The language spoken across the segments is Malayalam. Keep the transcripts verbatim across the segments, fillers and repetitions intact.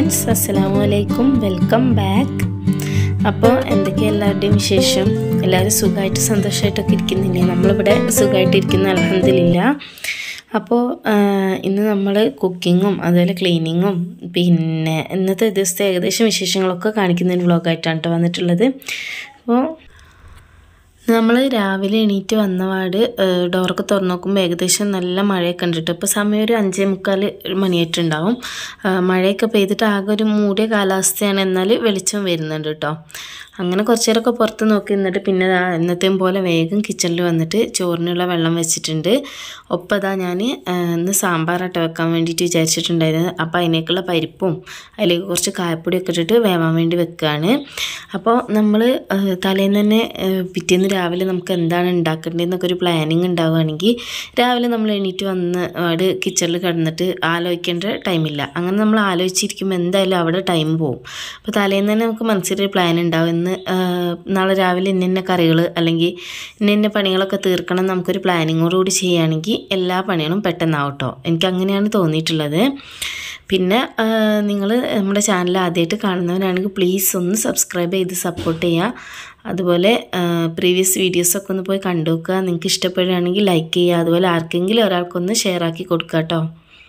ഫ്രണ്ട്സ്, അസ്സലാമു അലൈക്കും, വെൽക്കം ബാക്ക്. അപ്പോൾ എന്തൊക്കെ എല്ലാവരുടെയും വിശേഷം? എല്ലാവരും സുഖമായിട്ട് സന്തോഷമായിട്ടൊക്കെ ഇരിക്കുന്നില്ലേ? നമ്മളിവിടെ സുഖമായിട്ടിരിക്കുന്ന അൽഹംദുലില്ലാ. അപ്പോൾ ഇന്ന് നമ്മൾ കുക്കിങ്ങും അതുപോലെ ക്ലീനിങ്ങും പിന്നെ ഇന്നത്തെ ദിവസത്തെ ഏകദേശം വിശേഷങ്ങളൊക്കെ കാണിക്കുന്ന ഒരു വ്ളോഗായിട്ടാണ് കേട്ടോ വന്നിട്ടുള്ളത്. അപ്പോൾ നമ്മൾ രാവിലെ എണീറ്റ് വന്നപാട് ഡോറൊക്കെ തുറന്ന് നോക്കുമ്പോൾ ഏകദേശം നല്ല മഴയൊക്കെ കണ്ടിട്ട് ഇപ്പോൾ സമയം ഒരു അഞ്ചേ മുക്കാൽ മണിയായിട്ടുണ്ടാവും. മഴയൊക്കെ പെയ്തിട്ട് ആകെ ഒരു മൂടിയ കാലാവസ്ഥയാണ്, എന്നാൽ വെളിച്ചം വരുന്നുണ്ട് കേട്ടോ. അങ്ങനെ കുറച്ച് നേരമൊക്കെ പുറത്ത് നോക്കി നിന്നിട്ട് പിന്നെ ഇന്നത്തെയും പോലെ വേഗം കിച്ചണിൽ വന്നിട്ട് ചോറിനുള്ള വെള്ളം വെച്ചിട്ടുണ്ട്. ഒപ്പം അതാ ഞാൻ ഇന്ന് സാമ്പാറായിട്ട് വെക്കാൻ വേണ്ടിയിട്ട് വിചാരിച്ചിട്ടുണ്ടായിരുന്നത്. അപ്പോൾ അതിനേക്കുള്ള പരിപ്പും അതിലേക്ക് കുറച്ച് കായപ്പൊടിയൊക്കെ ഇട്ടിട്ട് വേവാൻ വേണ്ടി വെക്കുകയാണ്. അപ്പോൾ നമ്മൾ തലേന്ന് തന്നെ പിറ്റേന്ന് രാവിലെ നമുക്ക് എന്താണ് ഉണ്ടാക്കേണ്ടതെന്നൊക്കെ ഒരു പ്ലാനിങ് ഉണ്ടാവുകയാണെങ്കിൽ രാവിലെ നമ്മൾ എണീറ്റ് വന്ന് അവിടെ കിച്ചണിൽ കിടന്നിട്ട് ആലോചിക്കേണ്ട ടൈമില്ല. അങ്ങനെ നമ്മൾ ആലോചിച്ചിരിക്കുമ്പോൾ എന്തായാലും അവിടെ ടൈം പോകും. അപ്പോൾ തലേന്ന് തന്നെ നമുക്ക് മനസ്സിലൊരു പ്ലാൻ ഉണ്ടാവും, ഇന്ന് നാളെ രാവിലെ ഇന്ന ഇന്ന കറികൾ അല്ലെങ്കിൽ ഇന്ന ഇന്ന പണികളൊക്കെ തീർക്കണം. നമുക്കൊരു പ്ലാനിങ്ങോടുകൂടി ചെയ്യുകയാണെങ്കിൽ എല്ലാ പണികളും പെട്ടെന്നാവും കേട്ടോ. എനിക്കങ്ങനെയാണ് തോന്നിയിട്ടുള്ളത്. പിന്നെ നിങ്ങൾ നമ്മുടെ ചാനൽ ആദ്യമായിട്ട് കാണുന്നവരാണെങ്കിൽ പ്ലീസ് ഒന്ന് സബ്സ്ക്രൈബ് ചെയ്ത് സപ്പോർട്ട് ചെയ്യുക. അതുപോലെ പ്രീവിയസ് വീഡിയോസൊക്കെ ഒന്ന് പോയി കണ്ടു നോക്കുക. നിങ്ങൾക്ക് ഇഷ്ടപ്പെടുകയാണെങ്കിൽ ലൈക്ക് ചെയ്യുക. അതുപോലെ ആർക്കെങ്കിലും ഒരാൾക്കൊന്ന് ഷെയർ ആക്കി കൊടുക്കുക കേട്ടോ.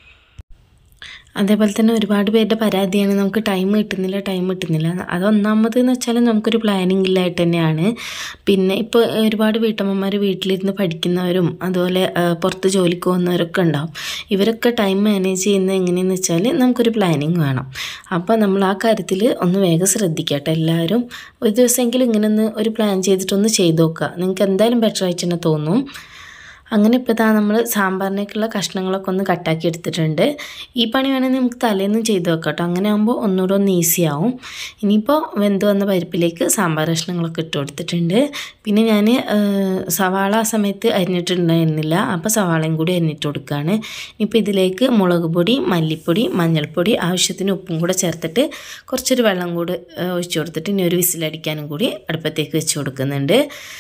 അതേപോലെ തന്നെ ഒരുപാട് പേരുടെ പരാതിയാണ് നമുക്ക് ടൈം കിട്ടുന്നില്ല ടൈം കിട്ടുന്നില്ല അതൊന്നാമത് എന്ന് വെച്ചാൽ നമുക്കൊരു പ്ലാനിങ് ഇല്ലായിട്ട് തന്നെയാണ്. പിന്നെ ഇപ്പോൾ ഒരുപാട് വീട്ടമ്മമാർ വീട്ടിലിരുന്ന് പഠിക്കുന്നവരും അതുപോലെ പുറത്ത് ജോലിക്ക് പോകുന്നവരൊക്കെ ഉണ്ടാവും. ഇവരൊക്കെ ടൈം മാനേജ് ചെയ്യുന്നത് എങ്ങനെയെന്ന് വെച്ചാൽ നമുക്കൊരു പ്ലാനിങ് വേണം. അപ്പോൾ നമ്മൾ ആ കാര്യത്തിൽ ഒന്ന് വേഗം ശ്രദ്ധിക്കട്ടെ. എല്ലാവരും ഒരു ദിവസമെങ്കിലും ഇങ്ങനെ ഒന്ന് ഒരു പ്ലാൻ ചെയ്തിട്ടൊന്ന് ചെയ്ത് നോക്കുക. നിങ്ങൾക്ക് എന്തായാലും ബെറ്റർ ആയിട്ട് തന്നെ തോന്നും. അങ്ങനെ ഇപ്പോൾ ഇതാ നമ്മൾ സാമ്പാറിനേക്കുള്ള കഷ്ണങ്ങളൊക്കെ ഒന്ന് കട്ടാക്കി എടുത്തിട്ടുണ്ട്. ഈ പണി വേണമെങ്കിൽ നമുക്ക് തലേന്നും ചെയ്ത് വെക്കാം കേട്ടോ. അങ്ങനെ ആകുമ്പോൾ ഒന്നുകൂടെ ഒന്ന് ഈസി ആവും. ഇനിയിപ്പോൾ വെന്ത് വന്ന പരിപ്പിലേക്ക് സാമ്പാർ കഷ്ണങ്ങളൊക്കെ ഇട്ട് കൊടുത്തിട്ടുണ്ട്. പിന്നെ ഞാൻ സവാള ആ സമയത്ത് അരിഞ്ഞിട്ടുണ്ടായിരുന്നില്ല, അപ്പോൾ സവാളയും കൂടി അരിഞ്ഞിട്ട് കൊടുക്കുകയാണ്. ഇനിയിപ്പോൾ ഇതിലേക്ക് മുളക് പൊടി, മല്ലിപ്പൊടി, മഞ്ഞൾപ്പൊടി, ആവശ്യത്തിന് ഉപ്പും കൂടെ ചേർത്തിട്ട് കുറച്ചൊരു വെള്ളം കൂടി ഒഴിച്ചു കൊടുത്തിട്ട് ഇനി ഒരു വിസിലടിക്കാനും കൂടി അടുപ്പത്തേക്ക് വെച്ച് കൊടുക്കുന്നുണ്ട്.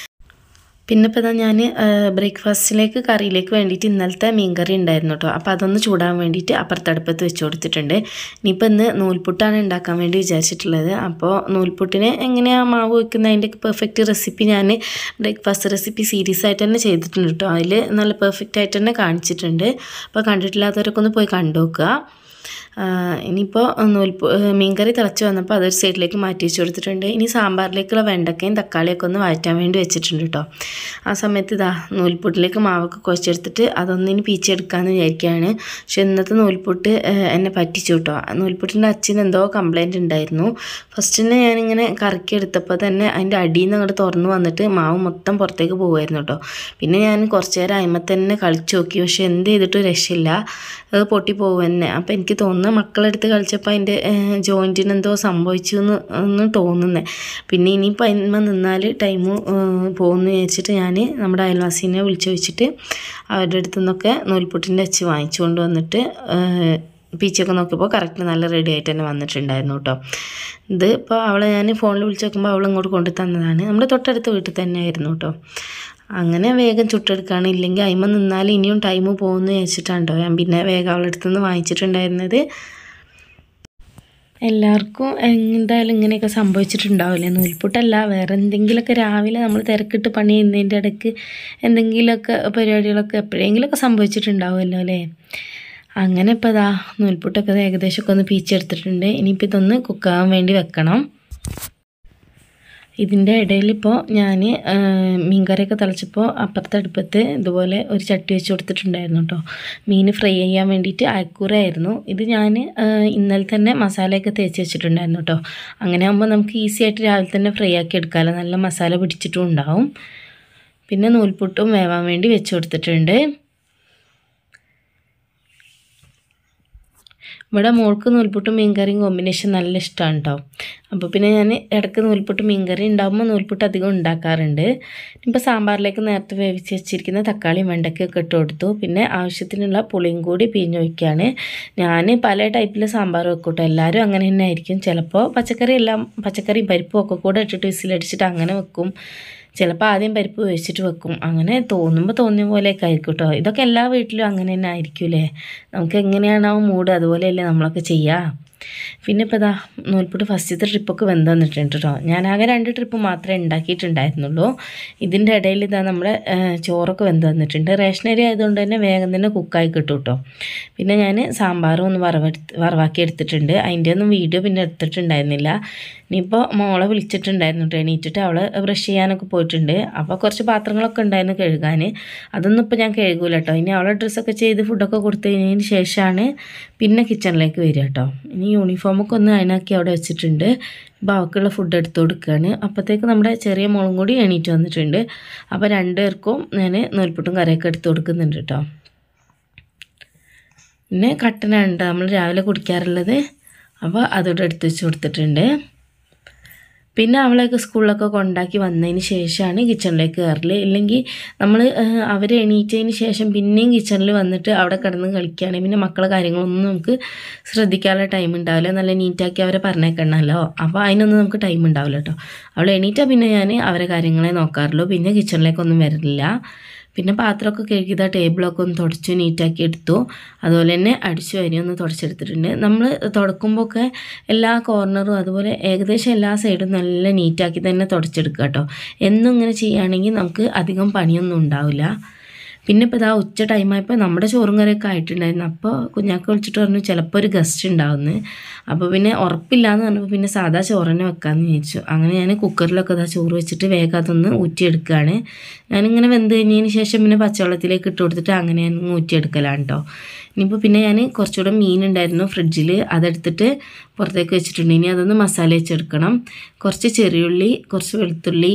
പിന്നെ ഇപ്പോൾ ഇതാ ഞാൻ ബ്രേക്ക്ഫാസ്റ്റിലേക്ക് കറിയിലേക്ക് വേണ്ടിയിട്ട് ഇന്നലത്തെ മീൻ കറി ഉണ്ടായിരുന്നു കേട്ടോ. അപ്പോൾ അതൊന്ന് ചൂടാൻ വേണ്ടിയിട്ട് അപ്പുറത്തടുപ്പത്ത് വെച്ച് കൊടുത്തിട്ടുണ്ട്. ഇനിയിപ്പോൾ ഇന്ന് നൂൽപുട്ടാണ് ഉണ്ടാക്കാൻ വേണ്ടി വിചാരിച്ചിട്ടുള്ളത്. അപ്പോൾ നൂൽപുട്ടിന് എങ്ങനെയാണ് മാവ് വയ്ക്കുന്നത് അതിൻ്റെ പെർഫെക്റ്റ് റെസിപ്പി ഞാൻ ബ്രേക്ക്ഫാസ്റ്റ് റെസിപ്പി സീരീസ് ആയിട്ട് തന്നെ ചെയ്തിട്ടുണ്ട് കേട്ടോ. അതിൽ നല്ല പെർഫെക്റ്റ് ആയിട്ട് തന്നെ കാണിച്ചിട്ടുണ്ട്. അപ്പോൾ കണ്ടിട്ടില്ലാത്തവരൊക്കെ ഒന്ന് പോയി കണ്ടു നോക്കുക. ഇനിയിപ്പോൾ നൂൽപു മീൻകറി തിളച്ച് വന്നപ്പോൾ അതൊരു സൈഡിലേക്ക് മാറ്റി വെച്ച് കൊടുത്തിട്ടുണ്ട്. ഇനി സാമ്പാറിലേക്കുള്ള വെണ്ടക്കയും തക്കാളിയൊക്കെ ഒന്ന് വഴറ്റാൻ വേണ്ടി വെച്ചിട്ടുണ്ട് കേട്ടോ. ആ സമയത്ത് ഇതാ നൂൽപുട്ടിലേക്ക് മാവൊക്കെ കുഴച്ചെടുത്തിട്ട് അതൊന്നിനി പീച്ചെടുക്കാമെന്ന് വിചാരിക്കുകയാണ്. പക്ഷെ ഇന്നത്തെ നൂൽപുട്ട് എന്നെ പറ്റിച്ചു കേട്ടോ. നൂൽപുട്ടിൻ്റെ അച്ഛന് എന്തോ കംപ്ലയിൻറ്റ് ഉണ്ടായിരുന്നു. ഫസ്റ്റ് തന്നെ ഞാനിങ്ങനെ കറക്കി എടുത്തപ്പോൾ തന്നെ അതിൻ്റെ അടിയിൽ നിന്ന് അങ്ങോട്ട് തുറന്ന് വന്നിട്ട് മാവ് മൊത്തം പുറത്തേക്ക് പോകുമായിരുന്നു കേട്ടോ. പിന്നെ ഞാൻ കുറച്ച് നേരം അതിന്മേൽ തന്നെ കളിച്ച് നോക്കി, പക്ഷെ എന്ത് ചെയ്തിട്ടും രക്ഷയില്ല, അത് പൊട്ടി പോകും തന്നെ. അപ്പോൾ എനിക്ക് തോന്നുന്നു മക്കളെടുത്ത് കളിച്ചപ്പോൾ അതിൻ്റെ ജോയിൻറ്റിന് എന്തോ സംഭവിച്ചു എന്ന് ഒന്ന് തോന്നുന്നത്. പിന്നെ ഇനിയിപ്പോൾ അതിന്മേൽ നിന്നാൽ ടൈം പോകുമെന്ന് വിചാരിച്ചിട്ട് ഞാൻ നമ്മുടെ അയൽവാസീനെ വിളിച്ച് വെച്ചിട്ട് അവരുടെ അടുത്തു നിന്നൊക്കെ നൂൽപുട്ടിൻ്റെ അച്ച് വാങ്ങിച്ചു കൊണ്ട് വന്നിട്ട് പീച്ചൊക്കെ നോക്കിയപ്പോൾ കറക്റ്റ് നല്ല റെഡി ആയിട്ട് തന്നെ വന്നിട്ടുണ്ടായിരുന്നു കേട്ടോ. ഇത് ഇപ്പോൾ അവളെ ഞാൻ ഫോണിൽ വിളിച്ച് നോക്കുമ്പോൾ അവൾ ഇങ്ങോട്ട് കൊണ്ടു തന്നതാണ്. നമ്മുടെ തൊട്ടടുത്ത വീട്ടിൽ തന്നെ ആയിരുന്നു കേട്ടോ. അങ്ങനെ വേഗം ചുട്ടെടുക്കുകയാണ്. ഇല്ലെങ്കിൽ അതിന്മേൽ നിന്നാൽ ഇനിയും ടൈം പോകുമെന്ന് വിചാരിച്ചിട്ടാണ് കേട്ടോ ഞാൻ പിന്നെ വേഗം അവളുടെ അടുത്ത് നിന്ന് വാങ്ങിച്ചിട്ടുണ്ടായിരുന്നത്. എല്ലാവർക്കും എന്തായാലും ഇങ്ങനെയൊക്കെ സംഭവിച്ചിട്ടുണ്ടാവില്ലേ? നൂൽപുട്ടല്ല, വേറെ എന്തെങ്കിലുമൊക്കെ രാവിലെ നമ്മൾ തിരക്കിട്ട് പണി ചെയ്യുന്നതിൻ്റെ ഇടയ്ക്ക് എന്തെങ്കിലുമൊക്കെ പരിപാടികളൊക്കെ എപ്പോഴെങ്കിലുമൊക്കെ സംഭവിച്ചിട്ടുണ്ടാവുമല്ലോ അല്ലേ? അങ്ങനെ ഇപ്പോൾ ഇതാ നൂൽപുട്ടൊക്കെ ഏകദേശമൊക്കെ ഒന്ന് പീച്ചെടുത്തിട്ടുണ്ട്. ഇനിയിപ്പോൾ ഇതൊന്ന് കുക്കാകാൻ വേണ്ടി വെക്കണം. ഇതിൻ്റെ ഇടയിലിപ്പോൾ ഞാൻ മീൻകറിയൊക്കെ തിളച്ചപ്പോൾ അപ്പുറത്തെ അടുപ്പത്ത് ഇതുപോലെ ഒരു ചട്ടി വെച്ച് കൊടുത്തിട്ടുണ്ടായിരുന്നു കേട്ടോ. മീൻ ഫ്രൈ ചെയ്യാൻ വേണ്ടിയിട്ട് അയക്കൂറായിരുന്നു ഇത്. ഞാൻ ഇന്നലെ തന്നെ മസാലയൊക്കെ തേച്ച് വെച്ചിട്ടുണ്ടായിരുന്നു കേട്ടോ. അങ്ങനെ ആകുമ്പോൾ നമുക്ക് ഈസി ആയിട്ട് രാവിലെ തന്നെ ഫ്രൈ ആക്കി എടുക്കാമല്ലോ, നല്ല മസാല പിടിച്ചിട്ടും ഉണ്ടാവും. പിന്നെ നൂൽപുട്ടും വേവാൻ വേണ്ടി വെച്ച് കൊടുത്തിട്ടുണ്ട്. ഇവിടെ മോൾക്ക് നൂൽപുട്ടും മീൻകറിയും കോമ്പിനേഷൻ നല്ല ഇഷ്ടമാണ് കേട്ടോ. അപ്പോൾ പിന്നെ ഞാൻ ഇടയ്ക്ക് നൂൽപുട്ട് മീൻകറി ഉണ്ടാകുമ്പോൾ നൂൽപുട്ട് അധികം ഉണ്ടാക്കാറുണ്ട്. ഇപ്പോൾ സാമ്പാറിലേക്ക് നേരത്തെ വേവിച്ച് വെച്ചിരിക്കുന്ന തക്കാളിയും വെണ്ടയ്ക്കൊക്കെ ഇട്ട് കൊടുത്തു. പിന്നെ ആവശ്യത്തിനുള്ള പുളിയും കൂടി പിഴിഞ്ഞൊഴിക്കുകയാണ്. ഞാൻ പല ടൈപ്പിൽ സാമ്പാർ വെക്കും കേട്ടോ. എല്ലാവരും അങ്ങനെ തന്നെ ആയിരിക്കും. ചിലപ്പോൾ പച്ചക്കറി എല്ലാം പച്ചക്കറിയും പരിപ്പും ഒക്കെ കൂടെ ഇട്ടിട്ട് വിസിലടിച്ചിട്ട് അങ്ങനെ വെക്കും. ചിലപ്പോൾ ആദ്യം പരിപ്പ് വെച്ചിട്ട് വെക്കും. അങ്ങനെ തോന്നുമ്പോൾ തോന്നിയ പോലെയൊക്കെ ആയിരിക്കും കേട്ടോ. ഇതൊക്കെ എല്ലാ വീട്ടിലും അങ്ങനെ തന്നെ ആയിരിക്കും അല്ലേ? നമുക്ക് എങ്ങനെയാണോ മൂഡ് അതുപോലെയല്ലേ നമ്മളൊക്കെ ചെയ്യുക. പിന്നെ ഇപ്പോൾ ഇതാ നൂൽപുട്ട് ഫസ്റ്റത്തെ ട്രിപ്പൊക്കെ വെന്ത് വന്നിട്ടുണ്ട് കേട്ടോ. ഞാനാകെ രണ്ട് ട്രിപ്പ് മാത്രമേ ഉണ്ടാക്കിയിട്ടുണ്ടായിരുന്നുള്ളൂ. ഇതിൻ്റെ ഇടയിൽ ഇതാ നമ്മുടെ ചോറൊക്കെ വെന്ത് വന്നിട്ടുണ്ട്. റേഷനരി ആയതുകൊണ്ട് തന്നെ വേഗം തന്നെ കുക്കായി കിട്ടും കേട്ടോ. പിന്നെ ഞാൻ സാമ്പാറും ഒന്ന് വറവെടുത്ത് വറവാക്കി എടുത്തിട്ടുണ്ട്. അതിൻ്റെ ഒന്നും വീഡിയോ പിന്നെ എടുത്തിട്ടുണ്ടായിരുന്നില്ല. ഇനിയിപ്പോൾ മോളെ വിളിച്ചിട്ടുണ്ടായിരുന്നു കേട്ടോ. എണീറ്റിട്ട് അവൾ ബ്രഷ് ചെയ്യാനൊക്കെ പോയിട്ടുണ്ട്. അപ്പോൾ കുറച്ച് പാത്രങ്ങളൊക്കെ ഉണ്ടായിരുന്നു കഴുകാൻ. അതൊന്നും ഇപ്പോൾ ഞാൻ കഴുകൂല കേട്ടോ. ഇനി അവളെ ഡ്രസ്സൊക്കെ ചെയ്ത് ഫുഡൊക്കെ കൊടുത്തു കഴിഞ്ഞതിന് ശേഷമാണ് പിന്നെ കിച്ചണിലേക്ക് വരിക കേട്ടോ. ഇനി യൂണിഫോമൊക്കെ ഒന്ന് അയനാക്കി അവിടെ വെച്ചിട്ടുണ്ട്. അപ്പോൾ അവൾക്കുള്ള ഫുഡ് എടുത്ത് കൊടുക്കുകയാണ്. അപ്പോഴത്തേക്ക് നമ്മുടെ ചെറിയ മോളും കൂടി എണീറ്റ് വന്നിട്ടുണ്ട്. അപ്പോൾ രണ്ടുപേർക്കും ഞാൻ നൂൽപുട്ടും കറിയൊക്കെ എടുത്ത് കൊടുക്കുന്നുണ്ട് കേട്ടോ. പിന്നെ കട്ടനാണ് നമ്മൾ രാവിലെ കുടിക്കാറുള്ളത്. അപ്പോൾ അതോടെ എടുത്ത് വെച്ച് കൊടുത്തിട്ടുണ്ട്. പിന്നെ അവളെയൊക്കെ സ്കൂളിലൊക്കെ കൊണ്ടാക്കി വന്നതിന് ശേഷമാണ് കിച്ചണിലേക്ക് കയറൽ. ഇല്ലെങ്കിൽ നമ്മൾ അവർ എണീറ്റതിന് ശേഷം പിന്നെയും കിച്ചണിൽ വന്നിട്ട് അവിടെ കിടന്ന് കളിക്കുകയാണെങ്കിൽ പിന്നെ മക്കളെ കാര്യങ്ങളൊന്നും നമുക്ക് ശ്രദ്ധിക്കാനുള്ള ടൈം ഉണ്ടാവില്ല. നല്ല നീറ്റാക്കി അവരെ പറഞ്ഞേക്കണമല്ലോ. അപ്പോൾ അതിനൊന്നും നമുക്ക് ടൈം ഉണ്ടാവില്ല കേട്ടോ. അവൾ എണീറ്റാൽ പിന്നെ ഞാൻ അവരെ കാര്യങ്ങളെ നോക്കാറുള്ളൂ. പിന്നെ കിച്ചണിലേക്കൊന്നും വരില്ല. പിന്നെ പാത്രമൊക്കെ കഴുകിയതാ ടേബിളൊക്കെ ഒന്ന് തുടച്ച് നീറ്റാക്കി എടുത്തു. അതുപോലെ തന്നെ അടിച്ചു വരി ഒന്ന് തുടച്ചെടുത്തിട്ടുണ്ട്. നമ്മൾ തുടക്കുമ്പോൾ ഒക്കെ എല്ലാ കോർണറും അതുപോലെ ഏകദേശം എല്ലാ സൈഡും നല്ല നീറ്റാക്കി തന്നെ തുടച്ചെടുക്കുക കേട്ടോ. എന്നും ഇങ്ങനെ ചെയ്യുകയാണെങ്കിൽ നമുക്ക് അധികം പണിയൊന്നും ഉണ്ടാവില്ല. പിന്നെ ഇപ്പോൾ ഇതാ ഉച്ച ടൈമായപ്പോൾ നമ്മുടെ ചോറും കറിയൊക്കെ ആയിട്ടുണ്ടായിരുന്നു. അപ്പോൾ കുഞ്ഞാക്ക് വിളിച്ചിട്ട് പറഞ്ഞു ചിലപ്പോൾ ഒരു ഗസ്റ്റ് ഉണ്ടാവുമെന്ന്. അപ്പോൾ പിന്നെ ഉറപ്പില്ല എന്ന് പറഞ്ഞപ്പോൾ പിന്നെ സാധാ ചോറ് തന്നെ വെക്കാമെന്ന് വിചാരിച്ചു. അങ്ങനെ ഞാൻ കുക്കറിലൊക്കെ ഇതാ ചോറ് വെച്ചിട്ട് വേഗം അതൊന്ന് ഊറ്റിയെടുക്കുകയാണ്. ഞാനിങ്ങനെ വെന്ത് കഴിഞ്ഞതിന് ശേഷം പിന്നെ പച്ചവെള്ളത്തിലേക്ക് ഇട്ട് കൊടുത്തിട്ട് അങ്ങനെ ഞാൻ ഊറ്റിയെടുക്കലാണ് കേട്ടോ. ഇനിയിപ്പോൾ പിന്നെ ഞാൻ കുറച്ചുകൂടെ മീനുണ്ടായിരുന്നു ഫ്രിഡ്ജിൽ, അതെടുത്തിട്ട് പുറത്തേക്ക് വെച്ചിട്ടുണ്ട്. ഇനി അതൊന്ന് മസാല വെച്ചെടുക്കണം. കുറച്ച് ചെറിയുള്ളി, കുറച്ച് വെളുത്തുള്ളി,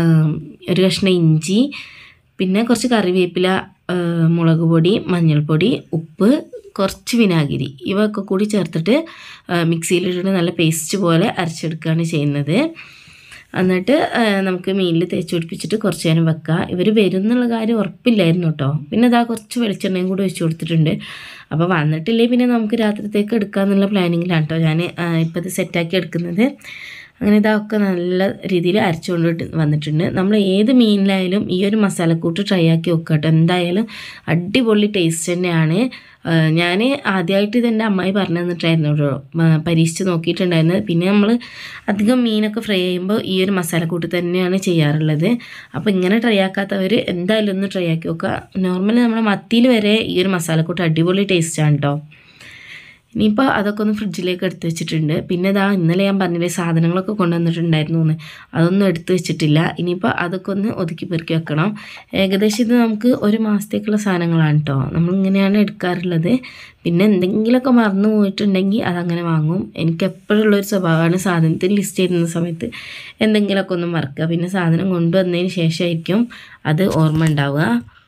ഒരു കഷ്ണം ഇഞ്ചി, പിന്നെ കുറച്ച് കറിവേപ്പില, മുളക് പൊടി, മഞ്ഞൾപ്പൊടി, ഉപ്പ്, കുറച്ച് വിനാഗിരി ഇവയൊക്കെ കൂടി ചേർത്തിട്ട് മിക്സിയിലിട്ടിട്ട് നല്ല പേസ്റ്റ് പോലെ അരച്ചെടുക്കുകയാണ് ചെയ്യുന്നത്. എന്നിട്ട് നമുക്ക് മീനിൽ തേച്ച് പിടിപ്പിച്ചിട്ട് കുറച്ച് നേരം വെക്കുക. ഇവർ വരും എന്നുള്ള കാര്യം ഉറപ്പില്ലായിരുന്നു കേട്ടോ. പിന്നെ അതാ കുറച്ച് വെളിച്ചെണ്ണയും കൂടി വെച്ച് കൊടുത്തിട്ടുണ്ട്. അപ്പോൾ വന്നിട്ടില്ലേ പിന്നെ നമുക്ക് രാത്രിത്തേക്ക് എടുക്കാമെന്നുള്ള പ്ലാനിങ്ങിലാണ് കേട്ടോ ഞാൻ ഇപ്പോൾ ഇത് സെറ്റാക്കി എടുക്കുന്നത്. അങ്ങനെ ഇതൊക്കെ നല്ല രീതിയിൽ അരച്ചുകൊണ്ട് വന്നിട്ടുണ്ട്. നമ്മൾ ഏത് മീനിലായാലും ഈ ഒരു മസാലക്കൂട്ട് ട്രൈ ആക്കി വെക്കുക കേട്ടോ. എന്തായാലും അടിപൊളി ടേസ്റ്റ് തന്നെയാണ്. ഞാൻ ആദ്യമായിട്ട് ഇതെൻ്റെ അമ്മായി പറഞ്ഞു തന്നിട്ടായിരുന്നു കേട്ടോ പരീക്ഷിച്ച് നോക്കിയിട്ടുണ്ടായിരുന്നത്. പിന്നെ നമ്മൾ അധികം മീനൊക്കെ ഫ്രൈ ചെയ്യുമ്പോൾ ഈ ഒരു മസാലക്കൂട്ട് തന്നെയാണ് ചെയ്യാറുള്ളത്. അപ്പോൾ ഇങ്ങനെ ട്രൈ ആക്കാത്തവർ എന്തായാലും ഒന്ന് ട്രൈ ആക്കി നോക്കുക. നോർമലി നമ്മൾ മത്തിയിൽ വരെ ഈ ഒരു മസാലക്കൂട്ട് അടിപൊളി ടേസ്റ്റാണ് കേട്ടോ. ഇനിയിപ്പോൾ അതൊക്കെ ഒന്ന് ഫ്രിഡ്ജിലേക്ക് എടുത്ത് വെച്ചിട്ടുണ്ട്. പിന്നെ ഇതാ ഇന്നലെ ഞാൻ പറഞ്ഞില്ലേ സാധനങ്ങളൊക്കെ കൊണ്ടുവന്നിട്ടുണ്ടായിരുന്നു എന്ന്, അതൊന്നും എടുത്ത് വെച്ചിട്ടില്ല. ഇനിയിപ്പോൾ അതൊക്കെ ഒന്ന് ഒതുക്കി പെറുക്കി വെക്കണം. ഏകദേശം ഇത് നമുക്ക് ഒരു മാസത്തേക്കുള്ള സാധനങ്ങളാണ് കേട്ടോ. നമ്മളിങ്ങനെയാണ് എടുക്കാറുള്ളത്. പിന്നെ എന്തെങ്കിലുമൊക്കെ മറന്നു പോയിട്ടുണ്ടെങ്കിൽ അതങ്ങനെ വാങ്ങും. എനിക്ക് എപ്പോഴുള്ളൊരു സ്വഭാവമാണ് സാധനത്തിൽ ലിസ്റ്റ് ചെയ്യുന്ന സമയത്ത് എന്തെങ്കിലുമൊക്കെ ഒന്ന് മറക്കുക. പിന്നെ സാധനം കൊണ്ടുവന്നതിന് ശേഷമായിരിക്കും അത് ഓർമ്മ ഉണ്ടാവുക.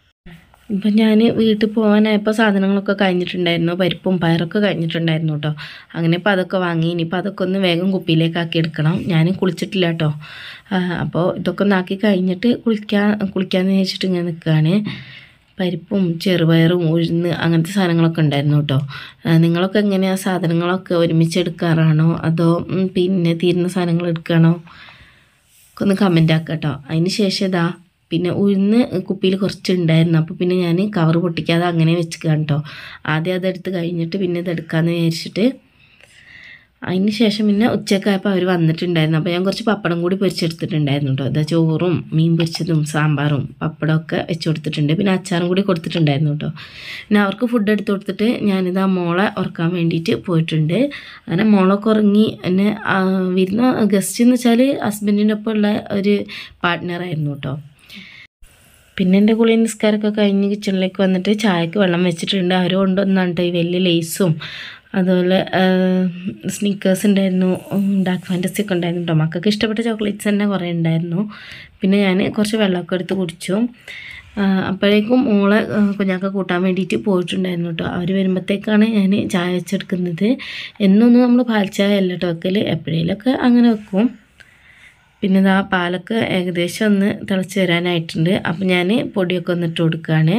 ഇപ്പം ഞാൻ വീട്ടിൽ പോകാനായപ്പോൾ സാധനങ്ങളൊക്കെ കഴിഞ്ഞിട്ടുണ്ടായിരുന്നു. പരിപ്പും പയറൊക്കെ കഴിഞ്ഞിട്ടുണ്ടായിരുന്നു കേട്ടോ. അങ്ങനെ ഇപ്പോൾ അതൊക്കെ വാങ്ങി. ഇനിയിപ്പോൾ അതൊക്കെ ഒന്ന് വേഗം കുപ്പിയിലേക്ക് ആക്കി എടുക്കണം. ഞാൻ കുളിച്ചിട്ടില്ല കേട്ടോ. അപ്പോൾ ഇതൊക്കെ ഒന്ന് ആക്കി കഴിഞ്ഞിട്ട് കുളിക്കാൻ കുളിക്കാമെന്ന് വെച്ചിട്ട് ഇങ്ങനെ നിൽക്കുകയാണ്. പരിപ്പും ചെറുപയറും ഉഴുന്ന് അങ്ങനത്തെ സാധനങ്ങളൊക്കെ ഉണ്ടായിരുന്നു കേട്ടോ. നിങ്ങളൊക്കെ എങ്ങനെയാണ് സാധനങ്ങളൊക്കെ ഒരുമിച്ച് എടുക്കാറാണോ അതോ പിന്നെ തീരുന്ന സാധനങ്ങൾ എടുക്കുകയാണോ ഒക്കെ ഒന്ന് കമൻ്റ് ആക്കാം കേട്ടോ. അതിന് ശേഷം ഇതാ പിന്നെ ഉഴുന്ന് കുപ്പിയിൽ കുറച്ചുണ്ടായിരുന്നു. അപ്പോൾ പിന്നെ ഞാൻ കവർ പൊട്ടിക്കാതെ അങ്ങനെ വെച്ചിരിക്കുകയാണ് കേട്ടോ. ആദ്യം അതെടുത്ത് കഴിഞ്ഞിട്ട് പിന്നെ ഇതെടുക്കാമെന്ന് വിചാരിച്ചിട്ട് അതിന് ശേഷം പിന്നെ ഉച്ചക്കായപ്പോൾ അവർ വന്നിട്ടുണ്ടായിരുന്നു. അപ്പോൾ ഞാൻ കുറച്ച് പപ്പടം കൂടി പൊരിച്ചെടുത്തിട്ടുണ്ടായിരുന്നു കേട്ടോ. ഇതാ ചോറും മീൻ പൊരിച്ചതും സാമ്പാറും പപ്പടമൊക്കെ വെച്ച് കൊടുത്തിട്ടുണ്ട്. പിന്നെ അച്ചാറും കൂടി കൊടുത്തിട്ടുണ്ടായിരുന്നു കേട്ടോ. പിന്നെ അവർക്ക് ഫുഡ് എടുത്ത് കൊടുത്തിട്ട് ഞാനിതാ മോളെ ഉറക്കാൻ വേണ്ടിയിട്ട് പോയിട്ടുണ്ട്. അങ്ങനെ മോളൊക്കെ ഉറങ്ങി. എന്നെ വരുന്ന ഗസ്റ്റ് എന്ന് വെച്ചാൽ ഹസ്ബൻഡിൻ്റെ ഒപ്പം ഉള്ള ഒരു പാർട്ട്ണറായിരുന്നു കേട്ടോ. പിന്നെ എൻ്റെ കുളി നിസ്കാരമൊക്കെ കഴിഞ്ഞ് കിച്ചണിലേക്ക് വന്നിട്ട് ചായക്ക് വെള്ളം വെച്ചിട്ടുണ്ട്. അവർ കൊണ്ടുവന്നാണ് കേട്ടോ ഈ വലിയ ലേസും അതുപോലെ സ്നിക്കേഴ്സ് ഉണ്ടായിരുന്നു, ഡാർക്ക് ഫാൻറ്റസി ഒക്കെ ഉണ്ടായിരുന്നു കേട്ടോ. മക്കൾക്ക് ഇഷ്ടപ്പെട്ട ചോക്ലേറ്റ്സ് തന്നെ കുറേ ഉണ്ടായിരുന്നു. പിന്നെ ഞാൻ കുറച്ച് വെള്ളമൊക്കെ എടുത്ത് കുടിച്ചു. അപ്പോഴേക്കും മോളെ കുഞ്ഞാക്ക കൂട്ടാൻ വേണ്ടിയിട്ട് പോയിട്ടുണ്ടായിരുന്നു കേട്ടോ. അവർ വരുമ്പോഴത്തേക്കാണ് ഞാൻ ചായ വെച്ചെടുക്കുന്നത്. എന്നൊന്നും നമ്മൾ പാൽ ചായ അല്ല കേട്ടോ വെക്കൽ, എപ്പോഴേലൊക്കെ അങ്ങനെ വെക്കും. പിന്നെ ഇതാ പാലൊക്കെ ഏകദേശം ഒന്ന് തിളച്ച് വരാനായിട്ടുണ്ട്. അപ്പം ഞാൻ പൊടിയൊക്കെ ഒന്നിട്ട് കൊടുക്കുകയാണ്.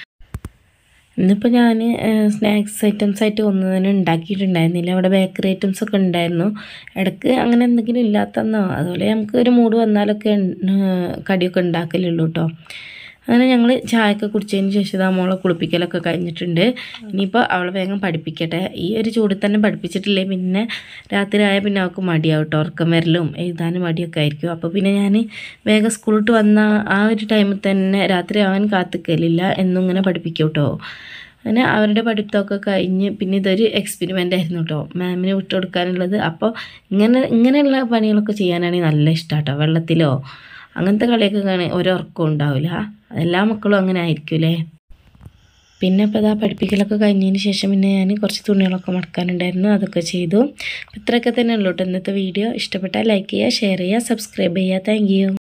ഇന്നിപ്പോൾ ഞാൻ സ്നാക്സ് ഐറ്റംസ് ആയിട്ട് ഒന്നും തന്നെ ഉണ്ടാക്കിയിട്ടുണ്ടായിരുന്നില്ല. അവിടെ ബേക്കറി ഐറ്റംസൊക്കെ ഉണ്ടായിരുന്നു. ഇടയ്ക്ക് അങ്ങനെ എന്തെങ്കിലും ഇല്ലാത്തന്നോ അതുപോലെ നമുക്ക് ഒരു മൂഡ് വന്നാലൊക്കെ കടിയൊക്കെ ഉണ്ടാക്കലുള്ളൂ കേട്ടോ. അങ്ങനെ ഞങ്ങൾ ചായയൊക്കെ കുടിച്ചതിന് ശേഷം ആ മോളെ കുളിപ്പിക്കലൊക്കെ കഴിഞ്ഞിട്ടുണ്ട്. ഇനിയിപ്പോൾ അവളെ വേഗം പഠിപ്പിക്കട്ടെ. ഈ ഒരു ചൂടിൽ തന്നെ പഠിപ്പിച്ചിട്ടില്ലേ പിന്നെ രാത്രി ആയാൽ പിന്നെ അവൾക്ക് മടിയാവും കേട്ടോ. ഉറക്കം വരലും എഴുതാനും മടിയൊക്കെ ആയിരിക്കും. അപ്പോൾ പിന്നെ ഞാൻ വേഗം സ്കൂളിട്ട് വന്ന ആ ഒരു ടൈമിൽ തന്നെ രാത്രി ആവാൻ കാത്തിക്കലില്ല, എന്നും ഇങ്ങനെ പഠിപ്പിക്കും കേട്ടോ. അങ്ങനെ അവരുടെ പഠിത്തമൊക്കെ കഴിഞ്ഞ് പിന്നെ ഇതൊരു എക്സ്പെരിമെൻ്റ് ആയിരുന്നു കേട്ടോ മാമിന് വിട്ടു കൊടുക്കാനുള്ളത്. അപ്പോൾ ഇങ്ങനെ ഇങ്ങനെയുള്ള പണികളൊക്കെ ചെയ്യാനാണെങ്കിൽ നല്ല ഇഷ്ടമാണ് കേട്ടോ. വെള്ളത്തിലോ അങ്ങനത്തെ കളിയൊക്കെ കാണാൻ ഒരുറക്കം ഉണ്ടാവില്ല. എല്ലാ മക്കളും അങ്ങനെ ആയിരിക്കുമല്ലേ. പിന്നെ ഇപ്പോൾ അതാ പഠിപ്പിക്കലൊക്കെ കഴിഞ്ഞതിന് ശേഷം പിന്നെ ഞാൻ കുറച്ച് തുണികളൊക്കെ മടക്കാനുണ്ടായിരുന്നു, അതൊക്കെ ചെയ്തു. ഇത്രയൊക്കെ തന്നെ ഉള്ളൂ കേട്ടോ ഇന്നത്തെ വീഡിയോ. ഇഷ്ടപ്പെട്ടാൽ ലൈക്ക് ചെയ്യുക, ഷെയർ ചെയ്യുക, സബ്സ്ക്രൈബ് ചെയ്യുക. Thank U.